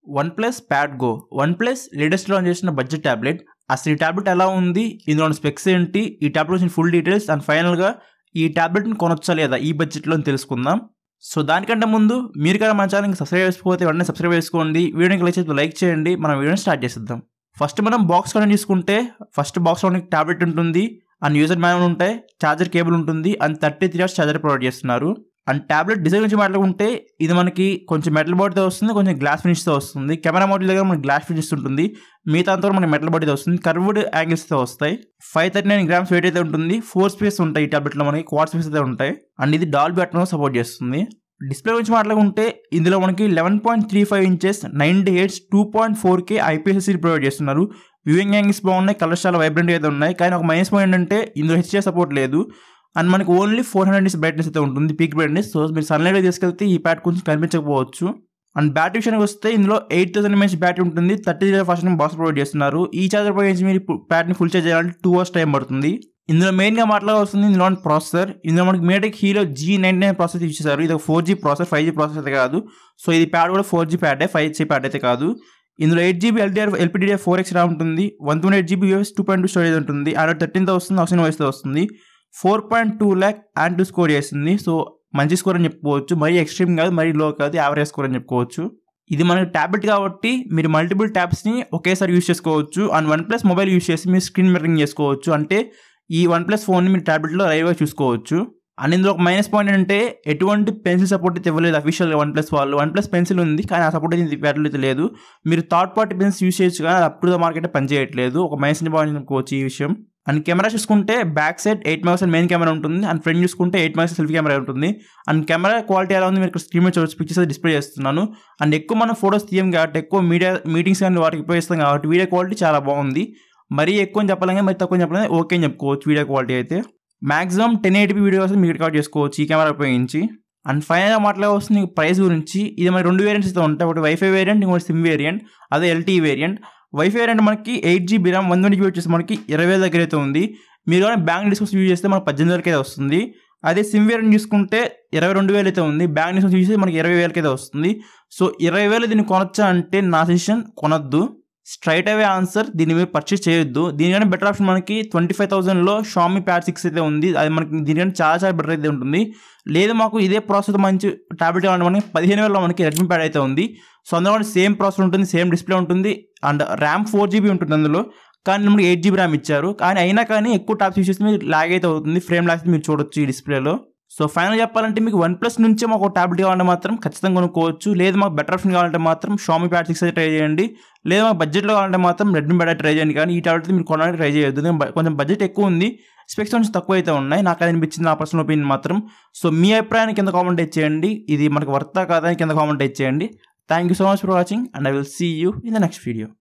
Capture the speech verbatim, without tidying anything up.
Oneplus Pad Go. Oneplus latest launch చేసిన budget tablet. అసలు ఈ ట్యాబ్లెట్ ఎలా ఉంది, ఇందులో స్పెక్స్ ఏంటి, ఈ ట్యాబ్లెట్ వచ్చిన ఫుల్ డీటెయిల్స్ అండ్ ఫైనల్గా ఈ ట్యాబ్లెట్ని కొనొచ్చా లేదా ఈ బడ్జెట్లో తెలుసుకుందాం. సో దానికంటే ముందు మీరు కూడా మన ఛానల్కి సబ్స్క్రైబ్ చేసుకోకపోతే వెంటనే సబ్స్క్రైబ్ చేసుకోండి. వీడియోకి లైక్ చేసి లైక్ చేయండి. మనం వీడియోని స్టార్ట్ చేసేద్దాం. ఫస్ట్ మనం బాక్స్ కనెక్ట్ తీసుకుంటే ఫస్ట్ బాక్స్లో ట్యాబ్లెట్ ఉంటుంది అండ్ యూజర్ మాన్యువల్ ఉంటాయి, ఛార్జర్ కేబుల్ ఉంటుంది and thirty three hours charger provide చేస్తున్నారు. అండ్ ట్యాబ్లెట్ డిజైన్ గురించి మాట్లాడుకుంటే ఇది మనకి కొంచెం మెటల్ బాడీతో వస్తుంది, కొంచెం గ్లాస్ ఫినిష్తో వస్తుంది. కెమెరా మోడల్ దగ్గర మనకి గ్లాస్ ఫినిష్ ఉంటుంది, మిగతా అంతా మనకి మెటల్ బాడీతో వస్తుంది. కర్వ్డ్ యాంగిల్స్తో వస్తాయి. Five thirty nine grams weight అయితే ఉంటుంది. ఫోర్ స్పేస్ ఉంటాయి ఈ ట్యాబ్లెట్లో, మనకి క్వాడ్ స్పేస్ అయితే ఉంటాయి. అండ్ ఇది డాల్బీ అట్మోస్ సపోర్ట్ చేస్తుంది. డిస్ప్లే గురించి మాట్లాడుకుంటే ఇందులో మనకి eleven point three five inches ninety hertz two point four K IPS provide చేస్తున్నారు. వ్యూయింగ్ యాంగిల్స్ బాగున్నాయి, కలర్స్ చాలా వైబ్రెంట్ అయితే ఉన్నాయి. కానీ ఒక మైనస్ పాయింట్ ఏంటంటే ఇందులో హెచ్డిఆర్ సపోర్ట్ లేదు అండ్ మనకి only four hundred nits brightness అయితే ఉంటుంది, పీక్ బ్రైట్నెస్. సో మీరు సన్లైట్లో తీసుకెళ్తే ఈ ప్యాడ్ కొంచెం కనిపించకపోవచ్చు. అండ్ బ్యాటరీ విషయానికి వస్తే ఇందులో ఎయిట్ థౌసండ్ ఎంఎహెచ్ బ్యాటరీ ఉంటుంది. Thirty three first box provide చేస్తున్నారు. ఈ చార్జర్ ఉపయోగించి మీరు ప్యాడ్ని ఫుల్ చార్జ్ చేయాలంటే టూ అవర్స్ టైం పడుతుంది. ఇందులో మెయిన్గా మాట్లాడాల్సింది ఇందులో ప్రాసెసర్. ఇందులో మనకి MediaTek Helio G ninety nine processor use చేశారు. ఇది ఒక four G processor, five G processor అయితే కాదు. సో ఇది ప్యాడ్ కూడా ఫోర్ జీ ప్యాడే, ఫైవ్ జీ ప్యాడ్ అయితే కాదు. ఇందులో eight GB LTR LPDDR four X RAM ఉంటుంది. One twenty eight GB UFS two point two storage ఉంటుంది. అండ్ థర్టీన్తో వస్తుంది, ఆక్సిజన్ వాయిస్తో వస్తుంది. Four point two lakh and two score చేస్తుంది. సో మంచి స్కోర్ అని చెప్పుకోవచ్చు. మరీ ఎక్స్ట్రీమ్ కాదు, మరీ లో కాదు, యావరేజ్ స్కోర్ అని చెప్పుకోవచ్చు. ఇది మనకి ట్యాబ్లెట్ కాబట్టి మీరు మల్టిపుల్ ట్యాబ్స్ని ఒకేసారి యూస్ చేసుకోవచ్చు. And OnePlus mobile use చేసి మీరు స్క్రీన్ మిర్రరింగ్ చేసుకోవచ్చు. అంటే ఈ వన్ ప్లస్ ఫోన్ని మీరు ట్యాబ్లెట్లో లైవ్గా చూసుకోవచ్చు. అండ్ ఇందులో ఒక మైనస్ పాయింట్ ఏంటంటే ఎటువంటి పెన్సిల్ సపోర్ట్ అయితే ఇవ్వలేదు అఫీషియల్గా వన్ ప్లస్ వాళ్ళు. వన్ ప్లస్ పెన్సిల్ ఉంది కానీ ఆ సపోర్ట్ అయితే బ్యాటరీ అయితే లేదు. మీరు థర్డ్ పార్టీ పెన్సిల్ యూస్ చేయొచ్చు కానీ అప్పుడు మార్కెట్ పనిచేయట్లేదు. ఒక మైనస్ పాయింట్ చెప్పుకోవచ్చు ఈ విషయం. అండ్ కెమెరా చూసుకుంటే back side eight megapixel main camera ఉంటుంది అండ్ ఫ్రంట్ చూసుకుంటే ఎయిట్ మెగాపిక్సెల్ సెల్ఫీ కెమెరా ఉంటుంది. అండ్ కెమెరా క్వాలిటీ ఎలా ఉంది మీరు ఇక్కడ స్క్రీన్ మీద చూడొచ్చు, పిక్చర్స్ డిస్ప్లే చేస్తున్నాను. అండ్ ఎక్కువ మనం ఫోటోస్ తీయం కాబట్టి, ఎక్కువ మీడియా మీటింగ్స్ కానీ వాటికి ఉపయోగిస్తాం కాబట్టి వీడియో క్వాలిటీ చాలా బాగుంది. మరీ ఎక్కువ అని చెప్పాలంటే మరి తక్కువ చెప్పాలంటే ఓకే అని చెప్పుకోవచ్చు. వీడియో క్వాలిటీ అయితే maximum ten eighty p video మీరు రికార్డ్ చేసుకోవచ్చు ఈ కెమెరా ఉపయోగించి. అండ్ ఫైనల్గా మాట్లాడవస్తుంది ప్రైస్ గురించి. ఇది మరి రెండు వేరియంట్స్ అయితే ఉంటాయి, ఒకటి వైఫై వేరియంట్, ఇంకోటి సిమ్ వేరియంట్, అదే ఎల్టీ వేరియంట్. వైఫై వేరియంట్ మనకి eight GB RAM one twenty GB వచ్చేసి మనకి ఇరవై వేల దగ్గర అయితే ఉంది. మీరు కానీ బ్యాంక్ డిస్కౌంట్స్ యూజ్ చేస్తే మనకి పద్దెనిమిది వేలకి అయితే వస్తుంది. అదే సిమ్ వేరియంట్ చూసుకుంటే ఇరవై రెండు వేలు అయితే ఉంది, బ్యాంక్ డిస్కౌంట్స్ యూజ్ చేస్తే మనకి ఇరవై వేలకి అయితే వస్తుంది. సో ఇరవై వేలు దీన్ని కొనొచ్చా అంటే నా సజెషన్ కొనొద్దు. స్ట్రైట్ అవే ఆన్సర్, దీన్ని మీరు పర్చేస్ చేయొద్దు. దీనికన్నా బెటర్ ఆప్షన్ మనకి ట్వంటీ ఫైవ్ థౌసండ్లో Xiomi ప్యాడ్ సిక్స్ అయితే ఉంది. అది మనకి దీనికన్నా చాలా చాలా బెటర్ అయితే ఉంటుంది. లేదు మాకు ఇదే ప్రాసెస్ మంచి ట్యాబ్లెట్ కావాలంటే మనకి పదిహేను వేలలో మనకి రెడ్మీ ప్యాడ్ అయితే ఉంది. సో అందులో సేమ్ ప్రాసెసర్ ఉంటుంది, సేమ్ డిస్ప్లే ఉంటుంది అండ్ ర్యామ్ ఫోర్ జీబీ ఉంటుంది అందులో. కానీ మనకి ఎయిట్ జీబీ ర్యామ్ ఇచ్చారు. కానీ అయినా కానీ ఎక్కువ ట్యాబ్స్ యూస్ చేస్తే మీరు ల్యాగ్ అయితే అవుతుంది, ఫ్రేమ్ ల్యాగ్స్ మీరు చూడొచ్చు ఈ డిస్ప్లేలో. సో ఫైనల్ చెప్పాలంటే మీకు వన్ ప్లస్ నుంచే మాకు ఒక ట్యాబ్లెట్ కావాలంటే మాత్రం ఖచ్చితంగా కొనుక్కోవచ్చు. లేదు మాకు బెటర్ ఆప్షన్ కావాలంటే మాత్రం Xiomi ప్యాడ్ సిక్స్ అయితే ట్రై చేయండి. లేదు మాకు బడ్జెట్లో కావాలంటే మాత్రం రెడ్మీ ప్యాడ్ ట్రై చేయండి. కానీ ఈ ట్యాబ్లెట్ మీరు కొనడానికి ట్రై చేయొద్దు, కొంచెం బడ్జెట్ ఎక్కువ ఉంది, స్పెక్స్ కొంచెం తక్కువ అయితే ఉన్నాయి. నాకు అది అనిపించింది నా పర్సనల్ ఒపీనియన్ మాత్రం. సో మీ అభిప్రాయాన్ని కింద కామెంట్ ఇచ్చేయండి, ఇది మనకు వర్తా కాదని కింద కామెంట్ ఇచ్చేయండి. Thank you so much for watching and I will see you in the next video.